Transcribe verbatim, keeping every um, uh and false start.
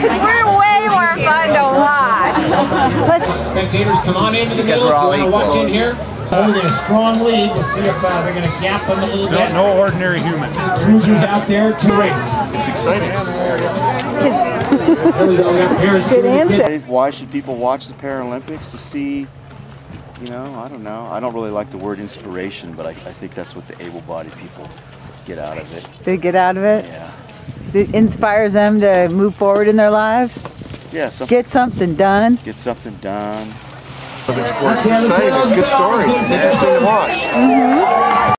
because we're way more fun to watch. Spectators, come on into the middle if you want to watch in here. Holding a strong lead. We'll see if uh, they're going to gap them a little no, bit. No ordinary humans. Cruisers out there to race. It's exciting. Good answer. Why should people watch the Paralympics? To see, you know, I don't know. I don't really like the word inspiration, but I, I think that's what the able-bodied people get out of it. They get out of it? Yeah. It inspires them to move forward in their lives? Yeah. Some, get something done? Get something done. It's exciting. It's good stories. It's interesting to watch. Mm-hmm.